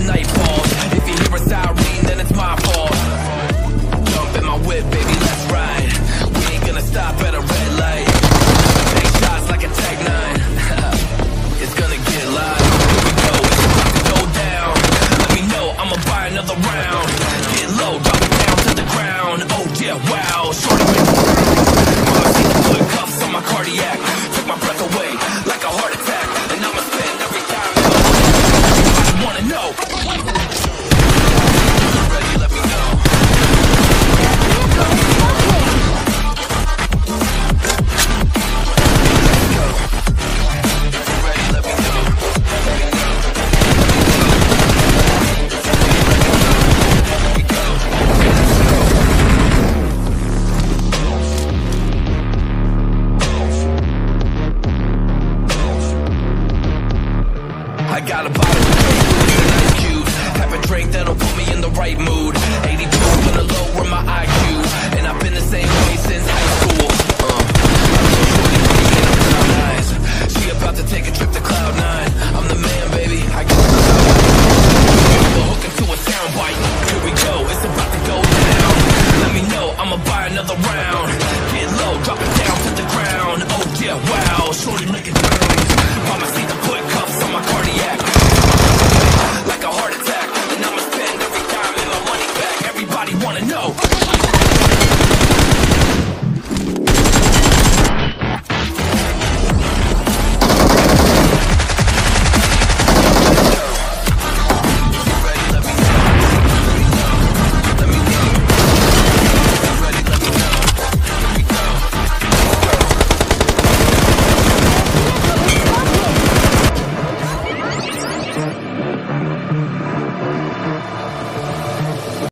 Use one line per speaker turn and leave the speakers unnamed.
night falls. If you hear a siren, then it's my fault. Jump in my whip, baby, let's ride. We ain't gonna stop at a red light. Take shots like a Tech 9. It's gonna get live. Here we go, it's about to go down. Let me know, I'ma buy another round. Get low, drop it down to the ground. Oh yeah, wow, shorty make it. Mama see the foot cuffs on my cardiac. Took my breath away like a heart attack. And I'ma spend every time. I wanna know. Ready, let me know. I got a bottle of ice cubes, have a drink that'll put me in the right mood.